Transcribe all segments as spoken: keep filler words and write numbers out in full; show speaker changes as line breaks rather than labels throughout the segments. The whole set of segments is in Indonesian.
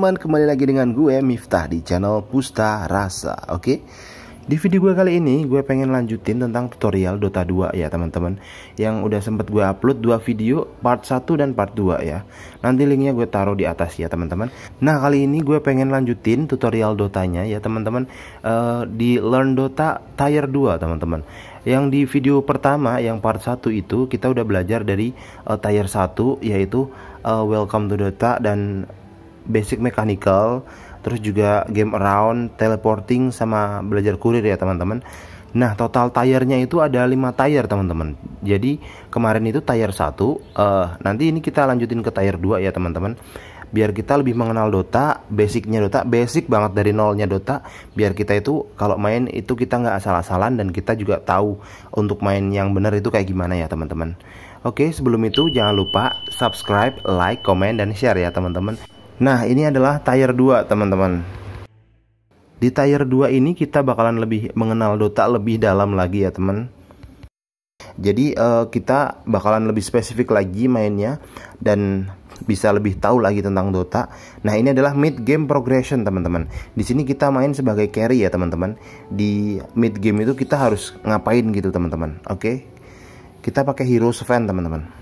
teman-teman, kembali lagi dengan gue Miftah di channel Pusta Rasa. Oke, di video gue kali ini gue pengen lanjutin tentang tutorial Dota dua ya teman-teman, yang udah sempet gue upload dua video, part satu dan part dua ya. Nanti linknya gue taruh di atas ya teman-teman. Nah, kali ini gue pengen lanjutin tutorial Dotanya ya teman-teman, uh, di Learn Dota Tier dua teman-teman. Yang di video pertama, yang part satu itu kita udah belajar dari uh, Tier satu, yaitu uh, Welcome to Dota dan Basic Mechanical, terus juga Game Around, Teleporting, sama belajar kurir ya teman-teman. Nah, total tiernya itu ada lima tier teman-teman. Jadi kemarin itu tier satu, uh, nanti ini kita lanjutin ke tier dua ya teman-teman, biar kita lebih mengenal Dota, basicnya Dota, basic banget dari nolnya Dota, biar kita itu kalau main itu kita nggak asal-asalan dan kita juga tahu untuk main yang benar itu kayak gimana ya teman-teman. Oke, sebelum itu jangan lupa subscribe, like, komen, dan share ya teman-teman. Nah, ini adalah tier dua teman-teman. Di tier dua ini kita bakalan lebih mengenal Dota lebih dalam lagi ya teman. Jadi uh, kita bakalan lebih spesifik lagi mainnya dan bisa lebih tahu lagi tentang Dota. Nah, ini adalah mid game progression teman-teman. Di sini kita main sebagai carry ya teman-teman. Di mid game itu kita harus ngapain gitu teman-teman. Oke, kita pakai hero Sven teman-teman.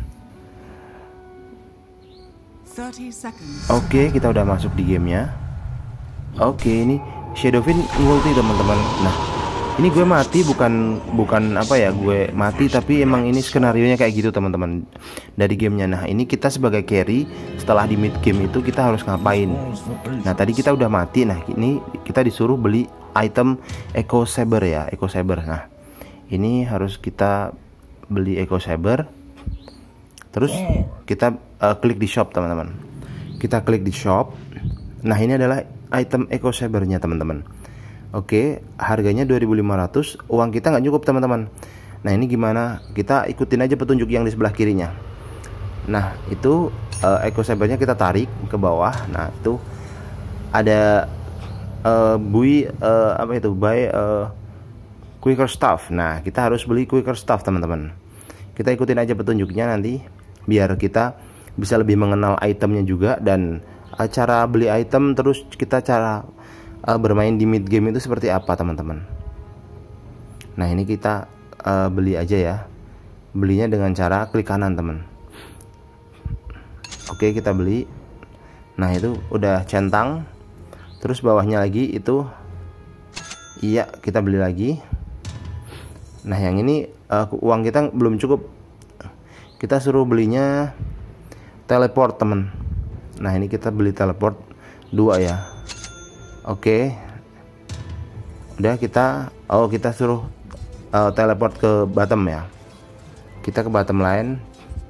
Oke, kita udah masuk di gamenya. Oke, ini Shadowfin ngulti teman-teman. Nah, ini gue mati bukan bukan apa ya, gue mati tapi emang ini skenario nya kayak gitu teman-teman dari gamenya. Nah, ini kita sebagai carry, setelah di mid game itu kita harus ngapain. Nah, tadi kita udah mati. Nah, ini kita disuruh beli item Echo Saber ya, Echo Saber. Nah, ini harus kita beli Echo Saber. Terus kita uh, klik di shop teman-teman. Kita klik di shop. Nah, ini adalah item Echo Saber-nya teman-teman. Oke, harganya dua ribu lima ratus. Uang kita nggak cukup teman-teman. Nah, ini gimana? Kita ikutin aja petunjuk yang di sebelah kirinya. Nah, itu uh, Echo Saber-nya kita tarik ke bawah. Nah, itu ada uh, bui uh, apa itu? Buy uh, Quicker Stuff. Nah, kita harus beli Quicker Stuff teman-teman. Kita ikutin aja petunjuknya nanti, biar kita bisa lebih mengenal itemnya juga, dan uh, cara beli item, terus kita cara uh, bermain di mid game itu seperti apa teman-teman. Nah, ini kita uh, beli aja ya. Belinya dengan cara klik kanan teman. Oke, kita beli. Nah, itu udah centang. Terus bawahnya lagi itu, iya, kita beli lagi. Nah, yang ini uh, uang kita belum cukup. Kita suruh belinya teleport temen. Nah, ini kita beli teleport dua ya. Oke, udah kita oh kita suruh uh, teleport ke bottom ya. Kita ke bottom line.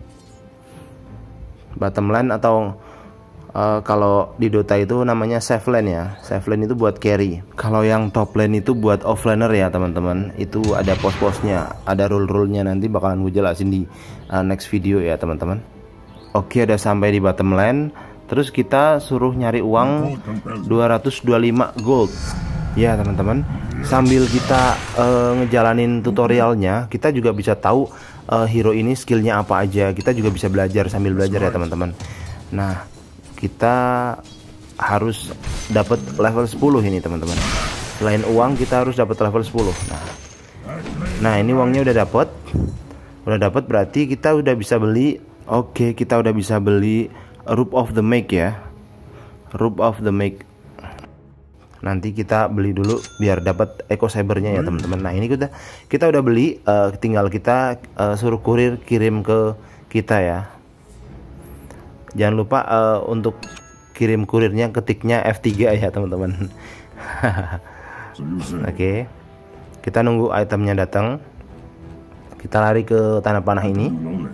Bottom line atau uh, kalau di Dota itu namanya safe lane ya. Safe lane itu buat carry. Kalau yang top lane itu buat offlaner ya teman-teman. Itu ada pos-posnya, ada rule-rule-nya, nanti bakalan gue jelasin di uh, next video ya teman-teman. Oke, udah sampai di bottom lane. Terus kita suruh nyari uang dua ratus dua puluh lima gold ya teman-teman. Sambil kita uh, ngejalanin tutorialnya, kita juga bisa tahu uh, hero ini skillnya apa aja. Kita juga bisa belajar sambil belajar ya teman-teman. Nah, kita harus dapat level sepuluh ini teman-teman. Selain uang, kita harus dapat level sepuluh. Nah, nah ini uangnya udah dapat. Udah dapat berarti kita udah bisa beli. Oke, kita udah bisa beli Robe of the Make ya. Robe of the Make. Nanti kita beli dulu biar dapat Echo Saber-nya ya teman-teman. Nah, ini kita kita udah beli, uh, tinggal kita uh, suruh kurir kirim ke kita ya. Jangan lupa uh, untuk kirim kurirnya ketiknya F tiga ya teman-teman. Oke, kita nunggu itemnya datang. Kita lari ke tanah panah ini.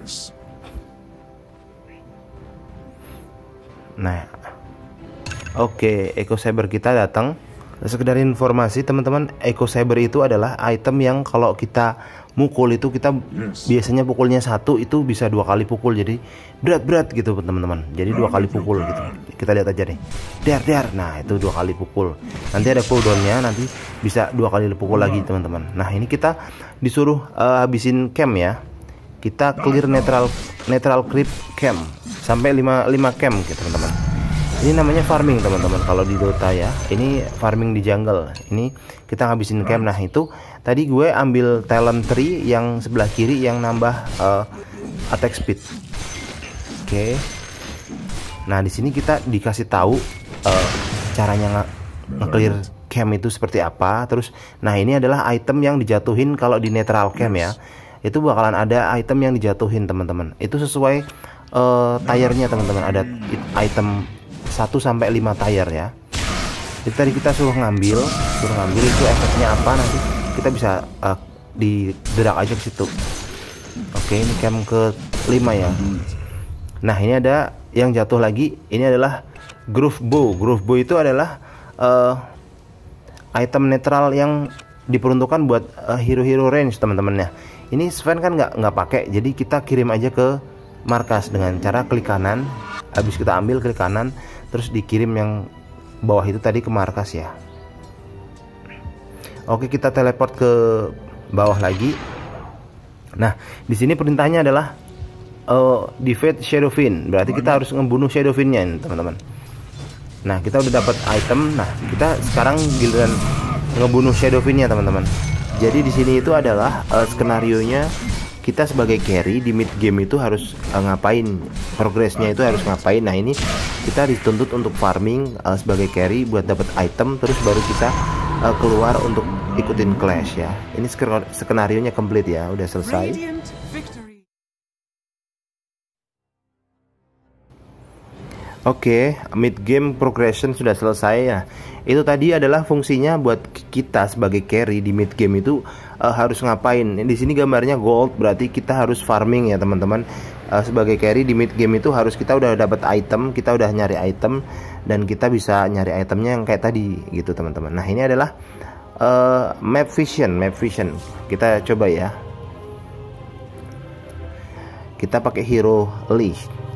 Nah, oke, Echo Saber kita datang. Sekedar informasi teman-teman, Echo Saber itu adalah item yang kalau kita mukul itu kita biasanya pukulnya satu, itu bisa dua kali pukul, jadi berat-berat gitu teman-teman. Jadi dua kali pukul gitu. Kita lihat aja nih, dar dar. Nah, itu dua kali pukul. Nanti ada cooldownnya, nanti bisa dua kali pukul lagi teman-teman. Nah, ini kita disuruh uh, habisin camp ya. Kita clear netral netral creep camp sampai lima camp gitu teman-teman. Ini namanya farming teman-teman kalau di Dota ya. Ini farming di jungle. Ini kita ngabisin camp. Nah itu tadi gue ambil talent tree yang sebelah kiri yang nambah uh, attack speed. Oke. Okay. Nah di sini kita dikasih tahu uh, caranya nge-clear camp itu seperti apa. Terus, nah ini adalah item yang dijatuhin kalau di netral camp ya. Itu bakalan ada item yang dijatuhin teman-teman. Itu sesuai uh, tire-nya teman-teman. Ada item satu sampai lima tire ya. Jadi tadi kita suruh ngambil, suruh ngambil itu efeknya apa nanti kita bisa uh, di drag aja ke situ. Oke, ini camp ke lima ya. Nah, ini ada yang jatuh lagi. Ini adalah Groove Bow. Groove Bow itu adalah uh, item netral yang diperuntukkan buat hero-hero uh, range teman-teman ya. Ini Sven kan nggak nggak pakai, jadi kita kirim aja ke markas dengan cara klik kanan. Habis kita ambil klik kanan, terus dikirim yang bawah itu tadi ke markas ya. Oke, kita teleport ke bawah lagi. Nah, di sini perintahnya adalah uh, defeat Shadowfiend. Berarti kita harus ngebunuh Shadowfiend-nya ini, teman-teman. Nah, kita udah dapat item. Nah, kita sekarang giliran ngebunuh Shadowfiend-nya, teman-teman. Jadi di sini itu adalah uh, skenario-nya. Kita sebagai carry di mid game itu harus uh, ngapain, progresnya itu harus ngapain. Nah ini kita dituntut untuk farming uh, sebagai carry buat dapat item, terus baru kita uh, keluar untuk ikutin clash ya. Ini skenario nya complete ya, udah selesai. Oke, okay, mid game progression sudah selesai ya. Itu tadi adalah fungsinya buat kita sebagai carry di mid game itu uh, harus ngapain. Di sini gambarnya gold, berarti kita harus farming ya teman-teman. Uh, sebagai carry di mid game itu harus kita udah dapat item, kita udah nyari item dan kita bisa nyari itemnya yang kayak tadi gitu teman-teman. Nah ini adalah uh, map vision, map vision. Kita coba ya. Kita pakai hero Lee.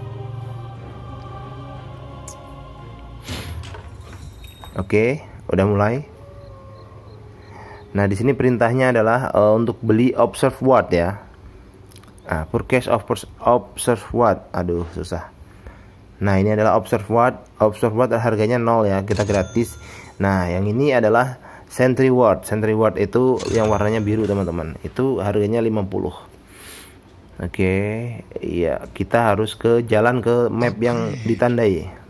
Oke, udah mulai. Nah, di sini perintahnya adalah uh, untuk beli observe ward ya. Ah, purchase of observe ward. Aduh, susah. Nah, ini adalah observe ward. Observe ward harganya nol ya, kita gratis. Nah, yang ini adalah sentry ward. Sentry ward itu yang warnanya biru, teman-teman. Itu harganya lima puluh. Oke, iya, kita harus ke jalan ke map yang ditandai.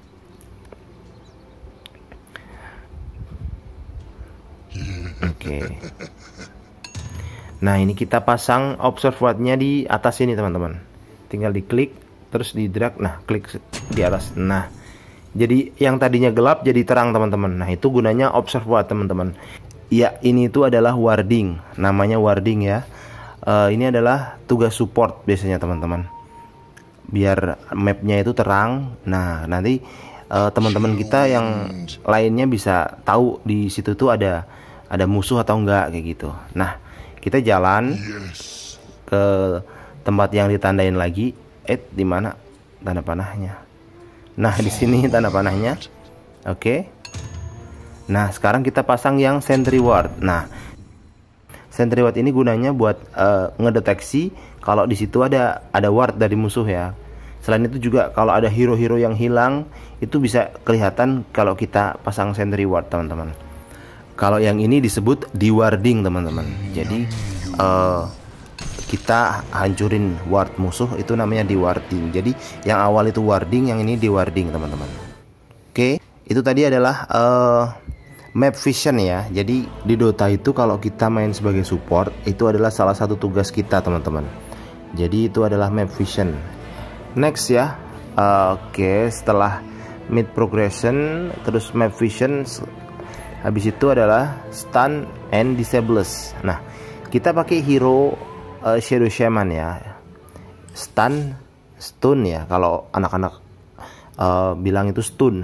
Oke. Nah ini kita pasang observe ward-nya di atas ini teman-teman. Tinggal diklik, terus di drag. Nah klik di atas. Nah jadi yang tadinya gelap jadi terang teman-teman. Nah itu gunanya observe ward teman-teman. Ya ini itu adalah warding. Namanya warding ya. uh, Ini adalah tugas support biasanya teman-teman. Biar mapnya itu terang. Nah nanti uh, teman-teman kita yang lainnya bisa tahu di situ tuh ada ada musuh atau enggak kayak gitu. Nah, kita jalan ke tempat yang ditandain lagi. Eh, di mana tanda panahnya? Nah, di sini tanda panahnya. Oke. Nah, sekarang kita pasang yang sentry ward. Nah, sentry ward ini gunanya buat uh, ngedeteksi kalau di situ ada ada ward dari musuh ya. Selain itu juga kalau ada hero-hero yang hilang, itu bisa kelihatan kalau kita pasang sentry ward, teman-teman. Kalau yang ini disebut dewarding teman-teman. Jadi uh, kita hancurin ward musuh itu namanya dewarding. Jadi yang awal itu warding, yang ini dewarding teman-teman. Oke, itu tadi adalah uh, map vision ya. Jadi di Dota itu kalau kita main sebagai support itu adalah salah satu tugas kita teman-teman. Jadi itu adalah map vision. Next ya. Uh, Oke, setelah mid progression terus map vision. Habis itu adalah stun and disables. Nah, kita pakai hero uh, Shadow Shaman ya. Stun, stun ya. Kalau anak-anak uh, bilang itu stun.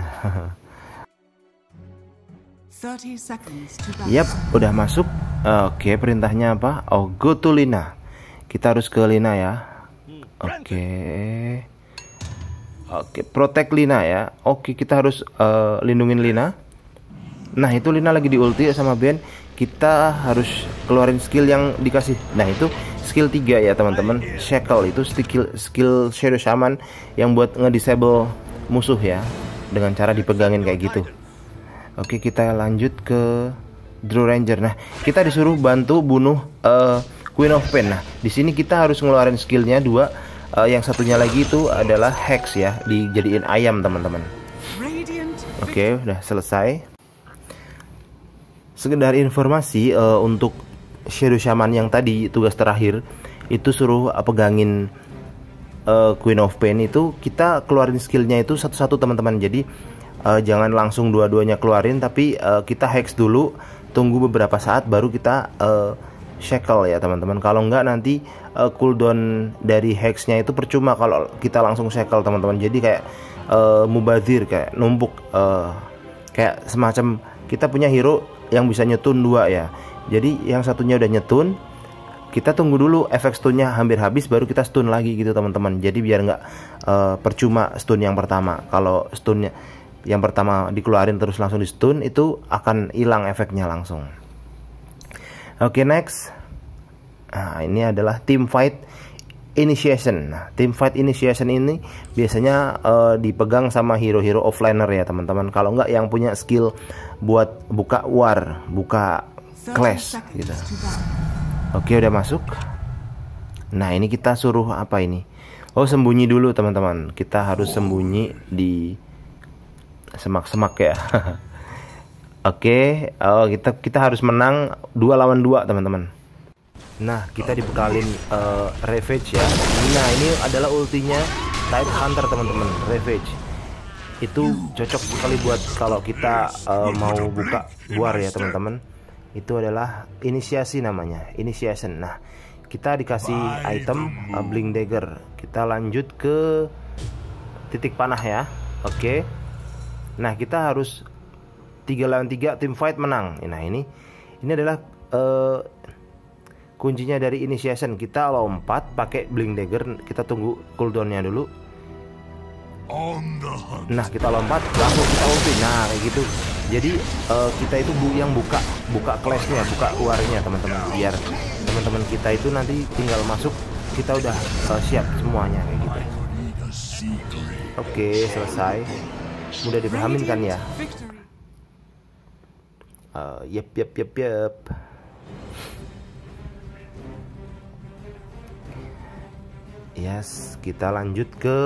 Yap, udah masuk. Oke, okay, perintahnya apa? Oh, go to Lina. Kita harus ke Lina ya. Oke. Okay. Oke, okay, protect Lina ya. Oke, okay, kita harus uh, lindungin Lina. Nah itu Lina lagi di ulti sama Ben. Kita harus keluarin skill yang dikasih. Nah itu skill tiga ya teman-teman. Shackle itu skill skill Shadow Shaman yang buat ngedisable musuh ya. dengan cara dipegangin kayak gitu. Oke, kita lanjut ke Draw Ranger. Nah, kita disuruh bantu bunuh uh, Queen of Pain. Nah, di sini kita harus ngeluarin skillnya dua. Uh, yang satunya lagi itu adalah Hex ya, dijadiin ayam teman-teman. Oke, udah selesai. Sekedar informasi uh, untuk Shadow Shaman yang tadi tugas terakhir itu suruh uh, pegangin uh, Queen of Pain itu, kita keluarin skillnya itu satu-satu teman-teman. Jadi uh, jangan langsung dua-duanya keluarin, tapi uh, kita hex dulu, tunggu beberapa saat baru kita uh, shackle ya teman-teman. Kalau enggak nanti uh, cooldown dari hexnya itu percuma kalau kita langsung shackle teman-teman. Jadi kayak uh, mubazir, kayak numpuk, uh, kayak semacam kita punya hero yang bisa nyetun dua ya. Jadi yang satunya udah nyetun, kita tunggu dulu efek stunnya hampir habis baru kita stun lagi gitu teman-teman. Jadi biar nggak uh, percuma stun yang pertama. Kalau stunnya yang pertama dikeluarin terus langsung di stun, itu akan hilang efeknya langsung. Oke, okay, next. Nah, ini adalah team fight initiation. Nah, team fight initiation ini biasanya uh, dipegang sama hero-hero offliner ya teman-teman. Kalau nggak yang punya skill buat buka war, buka clash gitu. Oke, udah masuk. Nah, ini kita suruh apa ini? Oh, sembunyi dulu teman-teman. Kita harus sembunyi di semak-semak ya. Oke, oh, kita kita harus menang dua lawan dua teman-teman. Nah, kita dibekalin uh, Ravage ya. Nah, ini adalah ultinya Tide Hunter teman-teman, Ravage. Itu cocok sekali buat kalau kita uh, mau buka war ya teman-teman. Itu adalah inisiasi namanya, initiation. Nah, kita dikasih item uh, Blink Dagger. Kita lanjut ke titik panah ya. Oke. Nah, kita harus tiga lawan tiga team fight menang. Nah, ini ini adalah uh, kuncinya dari initiation. Kita lompat pakai Blink Dagger, kita tunggu cooldownnya dulu. Nah, kita lompat langsung kita ulti. Nah, kayak gitu. Jadi uh, kita itu bu yang buka buka clashnya, buka warnya teman-teman. Biar teman-teman kita itu nanti tinggal masuk, kita udah uh, siap semuanya kayak gitu. Oke, selesai. Mudah dipahamin kan ya? Uh, yep, yep, yep, yep. Yes, kita lanjut ke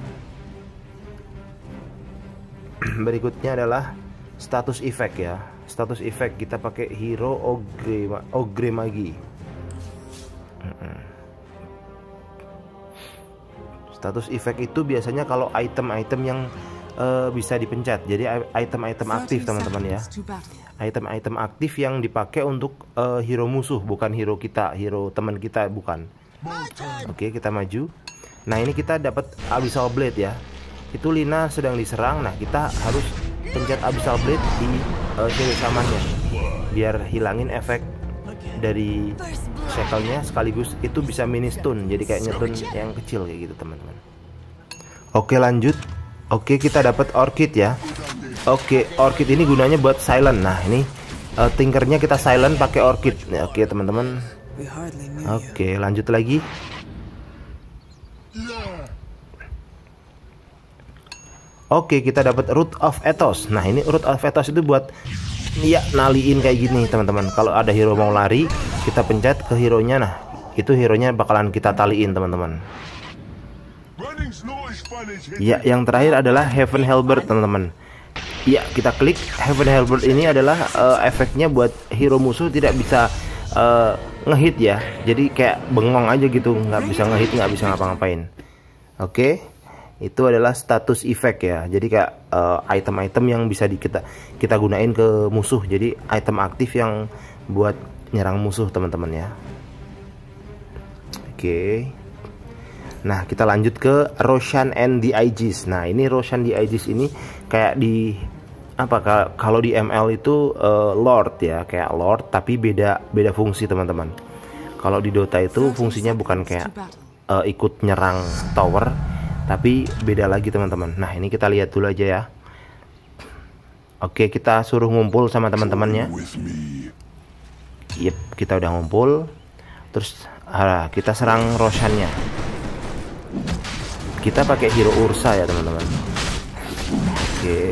berikutnya adalah status effect ya. Status effect kita pakai hero Ogre Ogre Magi. Status effect itu biasanya kalau item-item yang uh, bisa dipencet. Jadi item-item aktif teman-teman ya. Item-item aktif yang dipakai untuk uh, hero musuh, bukan hero kita, hero teman kita, bukan. Oke, kita maju. Nah, ini kita dapat Abyssal Blade ya. Itu Lina sedang diserang. Nah, kita harus pencet Abyssal Blade di uh, Shadow Shaman-nya biar hilangin efek dari shackle-nya, sekaligus itu bisa mini stun. Jadi kayak nyetun yang kecil kayak gitu teman-teman. Oke, lanjut. Oke, kita dapat Orchid ya. Oke, Orchid ini gunanya buat silent. Nah, ini uh, tinkernya kita silent pakai Orchid. Ya, oke teman-teman. Oke, lanjut lagi. Oke, kita dapat Root of Ethos. Nah, ini Root of Ethos itu buat ya naliin kayak gini teman-teman. Kalau ada hero mau lari, kita pencet ke hero-nya. Nah, itu hero-nya bakalan kita taliin teman-teman. Ya, yang terakhir adalah Heaven Halberd teman-teman. Ya, kita klik Heaven Halberd. Ini adalah uh, efeknya buat hero musuh tidak bisa uh, ngehit ya. Jadi kayak bengong aja gitu, nggak bisa ngehit, nggak bisa ngapa-ngapain. Oke, itu adalah status effect ya. Jadi kayak item-item uh, yang bisa di, kita kita gunain ke musuh. Jadi item aktif yang buat nyerang musuh teman-teman ya. Oke. Nah, kita lanjut ke Roshan and the Aegis. Nah, ini Roshan the Aegis ini kayak di apa kalau di M L itu uh, Lord ya, kayak Lord tapi beda beda fungsi teman-teman. Kalau di Dota itu fungsinya bukan kayak uh, ikut nyerang tower, tapi beda lagi teman-teman. Nah, ini kita lihat dulu aja ya. Oke, kita suruh ngumpul sama teman-temannya. Yep, kita udah ngumpul. Terus ah, kita serang Roshannya. Kita pakai hero Ursa ya teman-teman. Oke.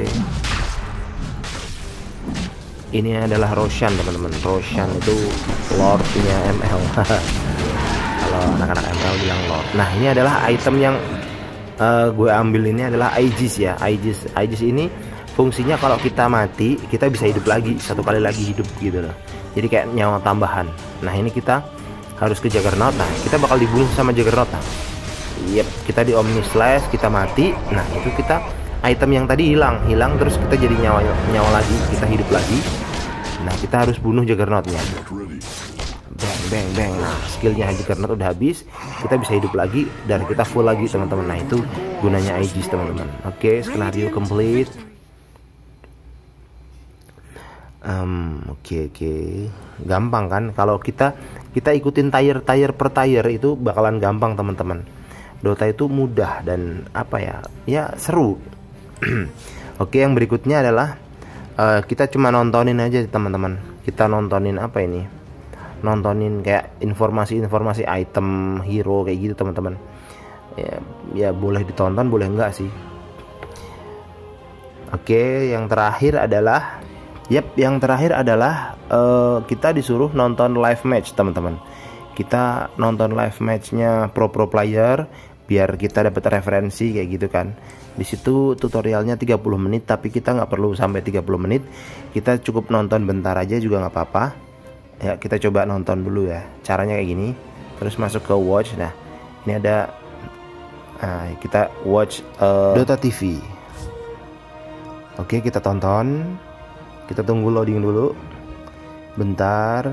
Ini adalah Roshan teman-teman. Roshan itu Lordnya M L. Kalau anak-anak M L bilang Lord. Nah ini adalah item yang uh, gue ambil. Ini adalah Aegis ya. Aegis, Aegis ini fungsinya kalau kita mati kita bisa hidup lagi, satu kali lagi hidup gitu loh. Jadi kayak nyawa tambahan. Nah ini kita harus ke Juggernaut. Nah kita bakal dibunuh sama Juggernaut. Nah yep, kita di Omni Slash, kita mati. Nah itu kita item yang tadi hilang, hilang terus kita jadi nyawa nyawa lagi, kita hidup lagi. Nah kita harus bunuh Juggernautnya. Bang bang bang. Nah skillnya Juggernaut udah habis, kita bisa hidup lagi dan kita full lagi teman-teman. Nah itu gunanya Aegis teman-teman. Oke, skenario complete. Um, oke oke, gampang kan? Kalau kita kita ikutin tier tier per tier itu bakalan gampang teman-teman. Dota itu mudah dan apa ya? Ya seru. Oke, yang berikutnya adalah uh, kita cuma nontonin aja teman-teman. Kita nontonin apa ini? Nontonin kayak informasi-informasi item hero kayak gitu teman-teman. Ya, ya boleh ditonton, boleh enggak sih. Oke, yang terakhir adalah Yap, yang terakhir adalah uh, kita disuruh nonton live match teman-teman. Kita nonton live matchnya pro-pro player biar kita dapat referensi kayak gitu kan. Di situ tutorialnya tiga puluh menit, tapi kita nggak perlu sampai tiga puluh menit. Kita cukup nonton bentar aja juga nggak apa-apa. Ya, kita coba nonton dulu ya. Caranya kayak gini. Terus masuk ke watch. Nah, ini ada nah, kita watch uh, Dota T V. Oke, kita tonton. Kita tunggu loading dulu. Bentar.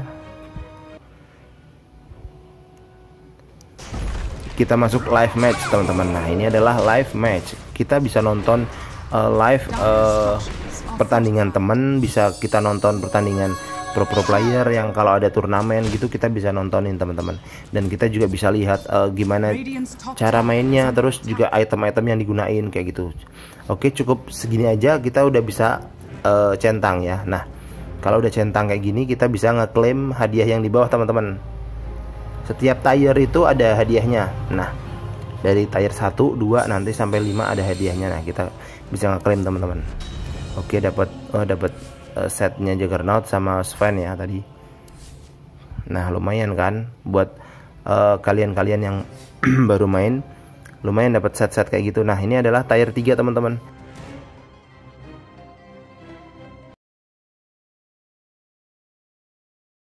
Kita masuk live match teman-teman. Nah ini adalah live match. Kita bisa nonton uh, live uh, pertandingan temen. Bisa kita nonton pertandingan pro-pro player yang kalau ada turnamen gitu kita bisa nontonin teman-teman. Dan kita juga bisa lihat uh, gimana cara mainnya. Terus juga item-item yang digunain kayak gitu. Oke, cukup segini aja kita udah bisa uh, centang ya. Nah kalau udah centang kayak gini kita bisa ngeklaim hadiah yang di bawah teman-teman. Setiap tier itu ada hadiahnya. Nah, dari tier satu, dua nanti sampai lima ada hadiahnya. Nah, kita bisa ngeklaim teman-teman. Oke, dapat oh dapat uh, setnya Juggernaut sama Sven ya tadi. Nah, lumayan kan buat kalian-kalian uh, yang baru main. Lumayan dapat set-set kayak gitu. Nah, ini adalah tier tiga teman-teman.